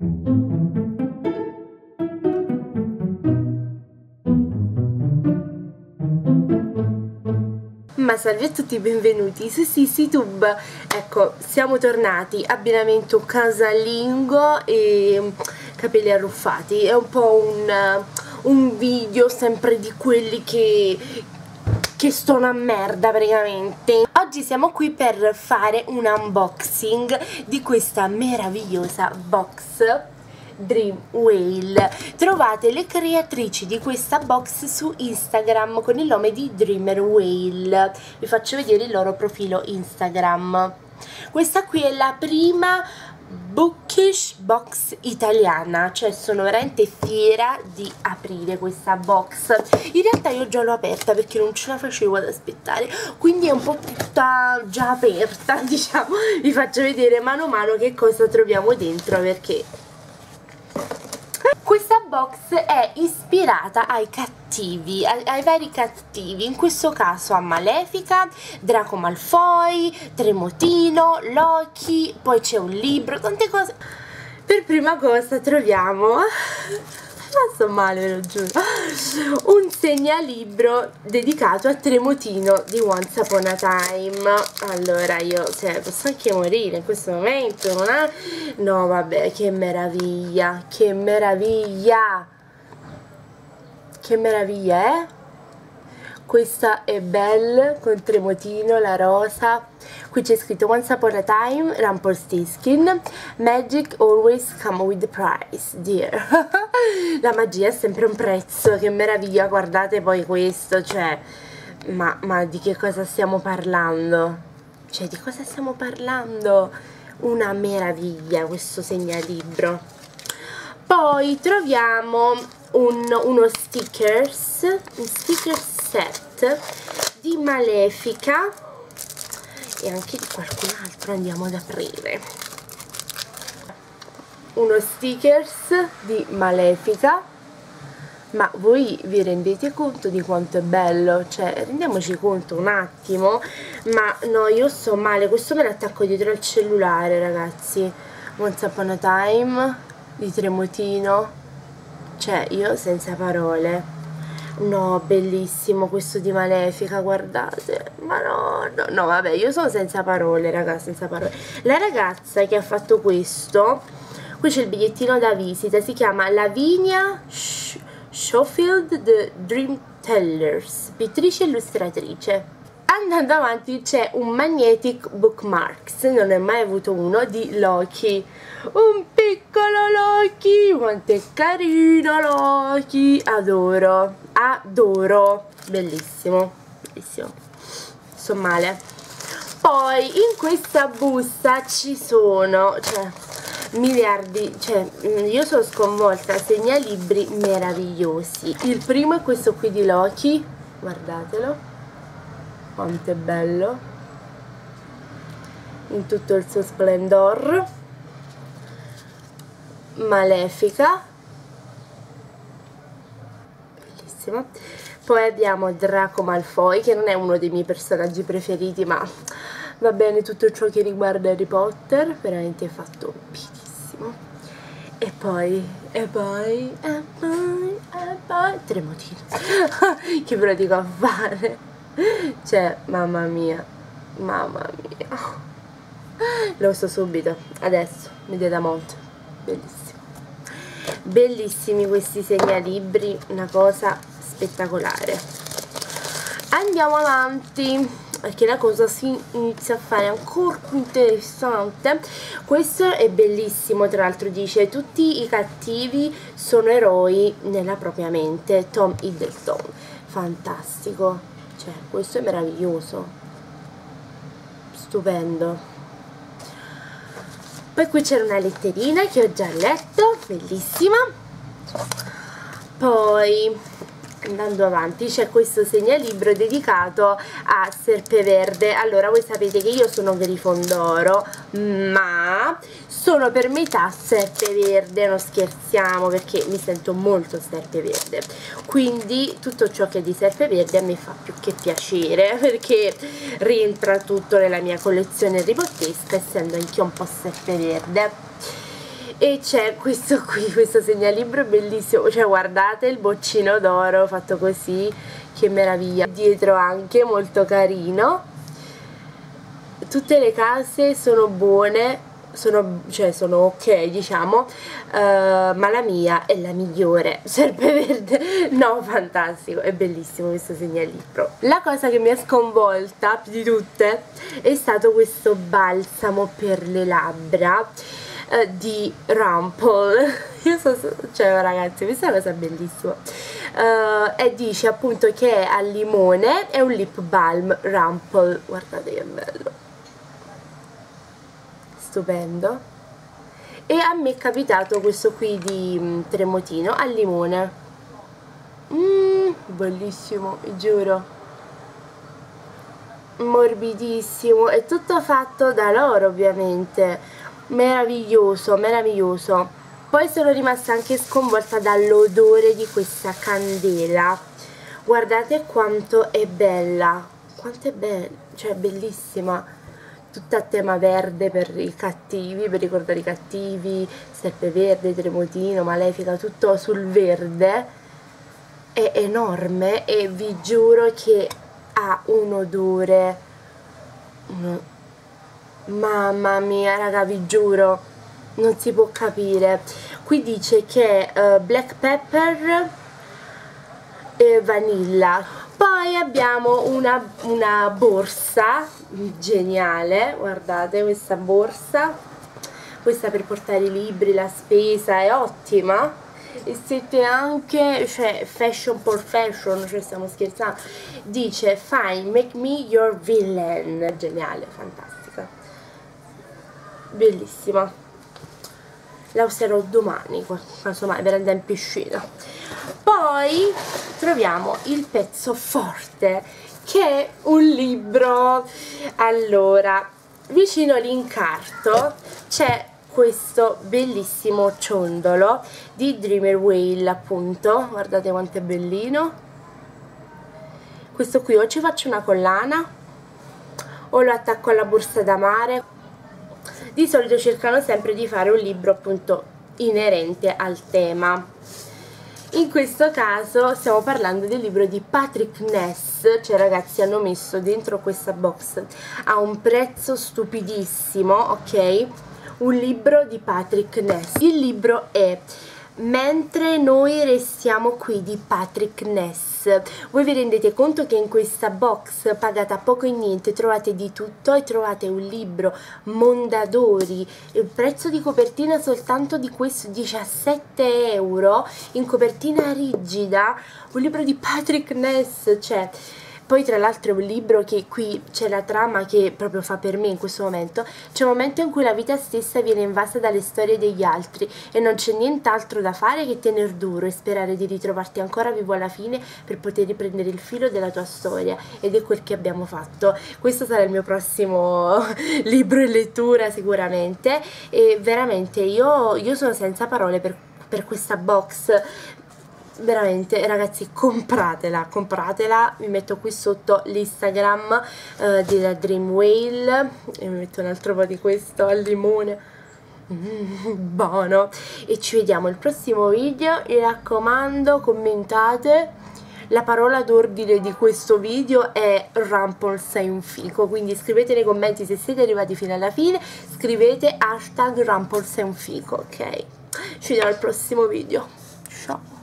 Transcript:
Ma salve a tutti, benvenuti su SissyTube. Ecco, siamo tornati, abbinamento casalingo e capelli arruffati. È un po' un video sempre di quelli che sto una merda praticamente. Oggi siamo qui per fare un unboxing di questa meravigliosa box Dream Whale. Trovate le creatrici di questa box su Instagram con il nome di Dreamer Whale. Vi faccio vedere il loro profilo Instagram. Questa qui è la prima bookish box italiana, cioè sono veramente fiera di aprire questa box. In realtà io già l'ho aperta perché non ce la facevo ad aspettare, quindi è un po' tutta già aperta, diciamo. Vi faccio vedere mano a mano che cosa troviamo dentro, perché questa box è ispirata ai cattivi, ai vari cattivi, in questo caso a Malefica, Draco Malfoy, Tremotino, Loki, poi c'è un libro, tante cose. Per prima cosa troviamo, sto male ve lo giuro, un segnalibro dedicato a Tremotino di Once Upon a Time. Allora io posso anche morire in questo momento, non è? No vabbè, che meraviglia, che meraviglia, che meraviglia, eh? Questa è Belle con Tremotino, la rosa. Qui c'è scritto Once Upon a Time, Rumpelstiltskin, Magic always come with the price, dear. La magia è sempre un prezzo, che meraviglia, guardate poi questo, cioè, ma di che cosa stiamo parlando? Cioè, di cosa stiamo parlando? Una meraviglia questo segnalibro. Poi troviamo uno stickers, un sticker set di Malefica e anche di qualcun altro. Andiamo ad aprire uno stickers di Malefica, ma voi vi rendete conto di quanto è bello? Cioè, rendiamoci conto un attimo. Ma no, io sto male, questo me l'attacco dietro al cellulare, ragazzi. Once Upon a Time di Tremotino, cioè io senza parole. No, bellissimo questo di Malefica, guardate. Ma no, vabbè, io sono senza parole, ragazzi, senza parole. La ragazza che ha fatto questo, qui c'è il bigliettino da visita, si chiama Lavinia Schofield The Dream Tellers, pittrice e illustratrice. Andando avanti c'è un magnetic bookmarks, non ne ho mai avuto uno, di Loki. Un piccolo Loki, quanto è carino Loki, adoro, adoro, bellissimo, bellissimo, sto male. Poi in questa busta ci sono, cioè, miliardi, cioè io sono sconvolta, segnalibri meravigliosi. Il primo è questo qui di Loki, guardatelo, quanto è bello, in tutto il suo splendor. Malefica, bellissimo. Poi abbiamo Draco Malfoy, che non è uno dei miei personaggi preferiti, ma va bene tutto ciò che riguarda Harry Potter, veramente fatto benissimo. E poi Tremotino. Che ve lo dico a fare? Cioè, mamma mia, lo so subito, adesso mi dà molto. Bellissimo, bellissimi questi segnalibri, una cosa spettacolare. Andiamo avanti perché la cosa si inizia a fare ancora più interessante. Questo è bellissimo, tra l'altro dice tutti i cattivi sono eroi nella propria mente, Tom Hiddleston. Fantastico, cioè questo è meraviglioso, stupendo. Poi qui c'era una letterina che ho già letto, bellissima. Poi andando avanti c'è questo segnalibro dedicato a Serpeverde. Allora, voi sapete che io sono Grifondoro, ma sono per metà Serpeverde, non scherziamo, perché mi sento molto Serpeverde, quindi tutto ciò che è di Serpeverde a me fa più che piacere, perché rientra tutto nella mia collezione ribottesca, essendo anch'io un po' Serpeverde. E c'è questo qui, questo segnalibro bellissimo, cioè guardate il boccino d'oro fatto così, che meraviglia, dietro anche molto carino. Tutte le case sono buone, sono ok, diciamo, ma la mia è la migliore. Serpeverde, no, fantastico, è bellissimo questo segnalibro. La cosa che mi ha sconvolta più di tutte è stato questo balsamo per le labbra di Rumple. Cioè ragazzi, questa è una cosa bellissima. E dice appunto che è al limone, è un lip balm Rumple, guardate che bello, stupendo. E a me è capitato questo qui di Tremotino al limone, bellissimo, vi giuro, morbidissimo, è tutto fatto da loro ovviamente, meraviglioso, meraviglioso. Poi sono rimasta anche sconvolta dall'odore di questa candela, guardate quanto è bella, quanto è bella, cioè è bellissima, tutta a tema verde per i cattivi, per ricordare i cattivi, Serpeverde, Tremotino, Malefica, tutto sul verde, è enorme e vi giuro che ha un odore, mamma mia raga, vi giuro, non si può capire. Qui dice che black pepper e vanilla. Poi abbiamo una borsa geniale, guardate questa borsa, questa per portare i libri, la spesa, è ottima. E siete anche, cioè, fashion for fashion, cioè stiamo scherzando. Dice fine, make me your villain, geniale, fantastica, bellissima, la userò domani, casomai per andare in piscina. Poi troviamo il pezzo forte, che è un libro. Allora, vicino l'incarto c'è questo bellissimo ciondolo di Dreamer Whale, appunto, guardate quanto è bellino. Questo qui o ci faccio una collana o lo attacco alla borsa da mare. Di solito cercano sempre di fare un libro appunto inerente al tema. In questo caso stiamo parlando del libro di Patrick Ness, cioè ragazzi hanno messo dentro questa box a un prezzo stupidissimo, ok? Un libro di Patrick Ness. Il libro è Mentre noi restiamo qui di Patrick Ness. Voi vi rendete conto che in questa box pagata poco e niente trovate di tutto e trovate un libro Mondadori, il prezzo di copertina soltanto di questo 17 euro, in copertina rigida, un libro di Patrick Ness, cioè. Poi tra l'altro è un libro che qui c'è la trama che proprio fa per me in questo momento. C'è un momento in cui la vita stessa viene invasa dalle storie degli altri e non c'è nient'altro da fare che tener duro e sperare di ritrovarti ancora vivo alla fine per poter riprendere il filo della tua storia, ed è quel che abbiamo fatto. Questo sarà il mio prossimo libro in lettura sicuramente, e veramente io sono senza parole per questa box. Veramente ragazzi, compratela, compratela. Vi metto qui sotto l'Instagram della Dream Whale e mi metto un altro po' di questo al limone, buono. E ci vediamo al prossimo video, mi raccomando commentate. La parola d'ordine di questo video è Rumple sei un fico, quindi scrivete nei commenti se siete arrivati fino alla fine, scrivete hashtag Rumple sei un fico, ok? Ci vediamo al prossimo video, ciao.